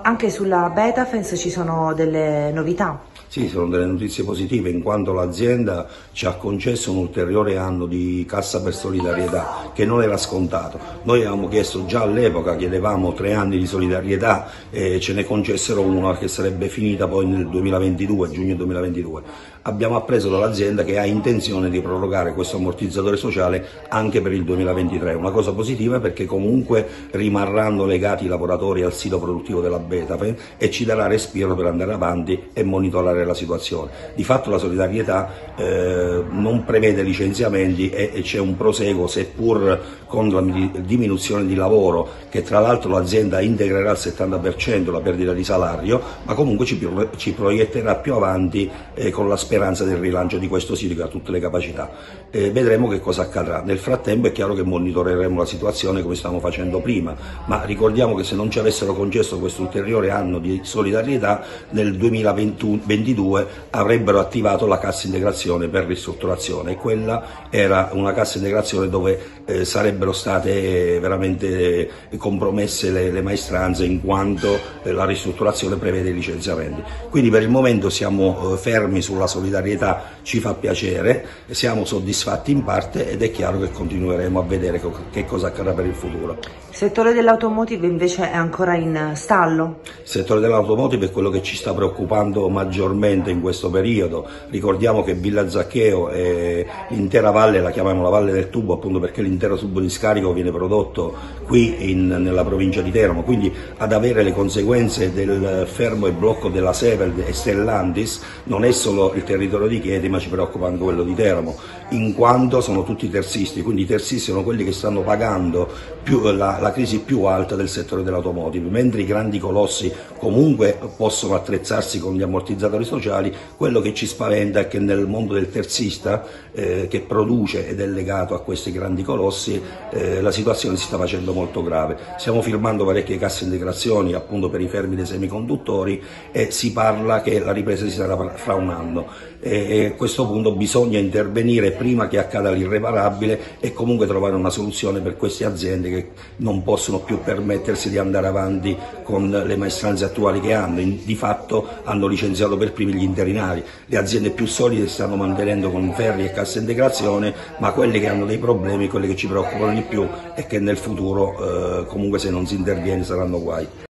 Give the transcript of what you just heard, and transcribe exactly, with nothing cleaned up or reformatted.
Anche sulla Betafence ci sono delle novità? Sì, sono delle notizie positive in quanto l'azienda ci ha concesso un ulteriore anno di cassa per solidarietà che non era scontato. Noi avevamo chiesto già all'epoca, chiedevamo tre anni di solidarietà e ce ne concessero una che sarebbe finita poi nel duemilaventidue, giugno duemilaventidue. Abbiamo appreso dall'azienda che ha intenzione di prorogare questo ammortizzatore sociale anche per il duemilaventitré, una cosa positiva perché comunque rimarranno legati i lavoratori al sito produttivo della Betafence e ci darà respiro per andare avanti e monitorare la situazione. Di fatto la solidarietà eh, non prevede licenziamenti e, e c'è un proseguo, seppur con la diminuzione di lavoro, che tra l'altro l'azienda integrerà al settanta per cento la perdita di salario, ma comunque ci, ci proietterà più avanti eh, con la speranza del rilancio di questo sito che ha tutte le capacità. Eh, vedremo che cosa accadrà. Nel frattempo è chiaro che monitoreremo la situazione come stavamo facendo prima, ma ricordiamo che se non ci avessero concesso questo ulteriore anno di solidarietà, nel duemilaventidue avrebbero attivato la cassa integrazione per ristrutturazione e quella era una cassa integrazione dove eh, sarebbero state veramente compromesse le, le maestranze, in quanto eh, la ristrutturazione prevede i licenziamenti. Quindi per il momento siamo eh, fermi sulla solidarietà, ci fa piacere, siamo soddisfatti in parte ed è chiaro che continueremo a vedere co che cosa accadrà per il futuro. Il settore dell'automotive invece è ancora in stallo? Il settore dell'automotive è quello che ci sta preoccupando maggiormente in questo periodo. Ricordiamo che Villa Zaccheo e l'intera valle, la chiamiamo la Valle del Tubo appunto perché l'intero tubo di scarico viene prodotto qui in, nella provincia di Teramo, quindi ad avere le conseguenze del fermo e blocco della Sevel e Stellantis non è solo il territorio di Chieti, ma ci preoccupa anche quello di Teramo, in quanto sono tutti terzisti, quindi i terzisti sono quelli che stanno pagando più, la, la crisi più alta del settore dell'automotive, mentre i grandi colossi comunque possono attrezzarsi con gli ammortizzatori sociali. Quello che ci spaventa è che nel mondo del terzista eh, che produce ed è legato a questi grandi colossi eh, la situazione si sta facendo molto grave. Stiamo firmando parecchie casse integrazioni appunto per i fermi dei semiconduttori e si parla che la ripresa si sarà fra un anno e a questo punto bisogna intervenire prima che accada l'irreparabile e comunque trovare una soluzione per queste aziende che non possono più permettersi di andare avanti con le maestranze attuali che hanno. Di fatto hanno licenziato per primi gli interinali, le aziende più solide si stanno mantenendo con ferri e cassa integrazione, ma quelle che hanno dei problemi, quelle che ci preoccupano di più e che nel futuro eh, comunque se non si interviene saranno guai.